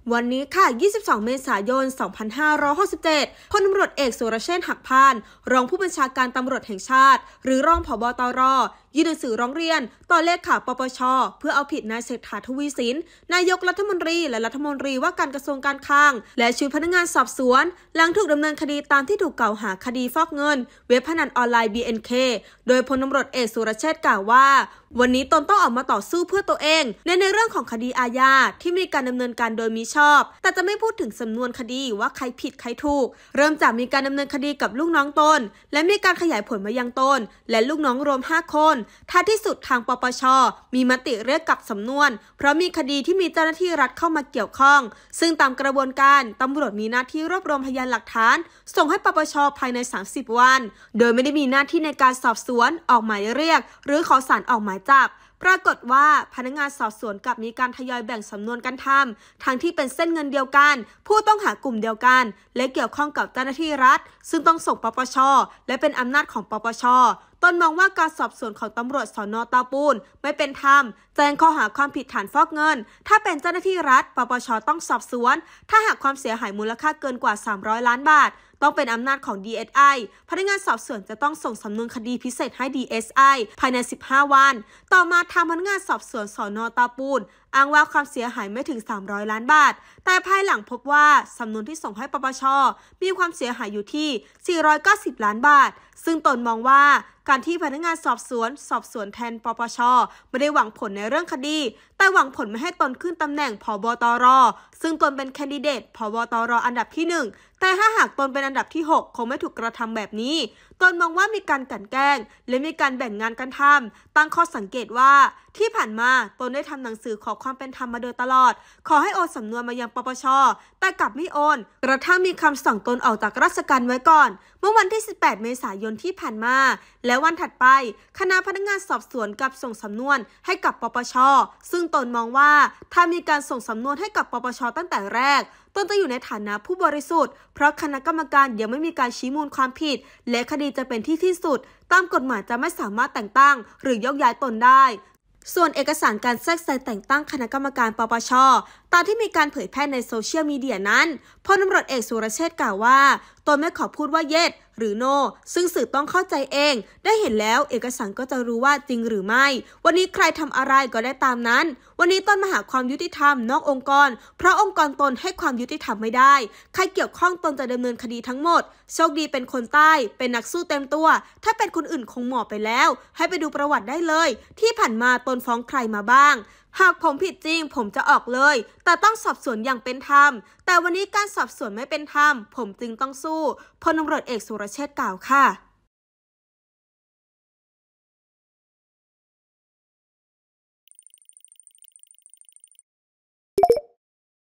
วันนี้ค่ะ 22 เมษายน 2567 พลตำรวจเอกสุรเชษฐ์ หักพาน รองผู้บัญชาการตำรวจแห่งชาติ หรือรองผบ.ตร.ยื่นหนังสือร้องเรียนต่อเลขาปปช.เพื่อเอาผิดนายเศรษฐา ทวีสิน นายกรัฐมนตรีและรัฐมนตรีว่าการกระทรวงการคลังและชุดพนักงานสอบสวนหลังถูกดำเนินคดีตามที่ถูกกล่าวหาคดีฟอกเงินเว็บพนันออนไลน์ BNK โดยพลตำรวจเอกสุรเชษฐ์กล่าวว่าวันนี้ตนต้องออกมาต่อสู้เพื่อตัวเองในเรื่องของคดีอาญาที่มีการดำเนินการโดยมิชอบแต่จะไม่พูดถึงสำนวนคดีว่าใครผิดใครถูกเริ่มจากมีการดำเนินคดีกับลูกน้องตนและมีการขยายผลมายังตนและลูกน้องรวม5 คนท้ายที่สุดทางปปช.มีมติเรียกกลับสำนวนเพราะมีคดีที่มีเจ้าหน้าที่รัฐเข้ามาเกี่ยวข้องซึ่งตามกระบวนการตำรวจมีหน้าที่รวบรวมพยานหลักฐานส่งให้ปปช.ภายใน30 วันโดยไม่ได้มีหน้าที่ในการสอบสวนออกหมายเรียกหรือขอศาลออกหมายจับปรากฏว่าพนักงานสอบสวนกลับมีการทยอยแบ่งสำนวนการทำทั้งที่เป็นเส้นเงินเดียวกันผู้ต้องหากลุ่มเดียวกันและเกี่ยวข้องกับเจ้าหน้าที่รัฐซึ่งต้องส่งปปช.และเป็นอำนาจของปปช.ตนมองว่าการสอบสวนของตำรวจสน.เตาปูนไม่เป็นธรรมแจ้งข้อหาความผิดฐานฟอกเงินถ้าเป็นเจ้าหน้าที่รัฐปปช.ต้องสอบสวนถ้าหากความเสียหายมูลค่าเกินกว่า300 ล้านบาทต้องเป็นอำนาจของ DSI พนักงานสอบสวนจะต้องส่งสำนวนคดีพิเศษให้ DSI ภายใน15 วันต่อมาทางพนักงานสอบสวนสน.เตาปูนอ้างว่าความเสียหายไม่ถึง300 ล้านบาทแต่ภายหลังพบว่าสำนวนที่ส่งให้ปปช.มีความเสียหายอยู่ที่490 ล้านบาทซึ่งตนมองว่าการที่พนักงานสอบสวนแทนปปช.ไม่ได้หวังผลในเรื่องคดีแต่หวังผลไม่ให้ตนขึ้นตำแหน่งผบ.ตร.ซึ่งตนเป็นแคนดิเดตผบ.ตร.อันดับที่1แต่ถ้าหากตนเป็นอันดับที่6คงไม่ถูกกระทำแบบนี้ตนมองว่ามีการกลั่นแกล้งและมีการแบ่งงานกันทำตั้งข้อสังเกตว่าที่ผ่านมาตนได้ทำหนังสือขอความเป็นธรรมมาโดยตลอดขอให้โอนสำนวนมายังปปช.แต่กลับไม่โอนกระทั่งมีคำสั่งตนออกจากราชการไว้ก่อนเมื่อวันที่18 เมษายนที่ผ่านมาและวันถัดไปคณะพนักงานสอบสวนกลับส่งสำนวนให้กับปปช.ซึ่งตนมองว่าถ้ามีการส่งสำนวนให้กับปปช.ตั้งแต่แรกตนจะอยู่ในฐานะผู้บริสุทธิ์เพราะคณะกรรมการยังไม่มีการชี้มูลความผิดและคดีจะเป็นที่สุดตามกฎหมายจะไม่สามารถแต่งตั้งหรือยกย้ายตนได้ส่วนเอกสารการแทรกแซงแต่งตั้งคณะกรรมการปปช.ตามที่มีการเผยแพร่ในโซเชียลมีเดียนั้นพลตำรวจเอกสุรเชษฐ์กล่าวว่าตนไม่ขอพูดว่า yes หรือ no ซึ่งสื่อต้องเข้าใจเองได้เห็นแล้วเอกสารก็จะรู้ว่าจริงหรือไม่วันนี้ใครทำอะไรก็ได้ตามนั้นวันนี้ตนมาหาความยุติธรรมนอกองค์กรเพราะองค์กรตนให้ความยุติธรรมไม่ได้ใครเกี่ยวข้องตนจะดำเนินคดีทั้งหมดโชคดีเป็นคนใต้เป็นนักสู้เต็มตัวถ้าเป็นคนอื่นคงหมอบไปแล้วให้ไปดูประวัติได้เลยที่ผ่านมาตนฟ้องใครมาบ้างหากผมผิดจริงผมจะออกเลยแต่ต้องสอบสวนอย่างเป็นธรรมแต่วันนี้การสอบสวนไม่เป็นธรรมผมจึงต้องสู้พลตำรวจเอกสุรเชษฐ์กล่าวค่ะ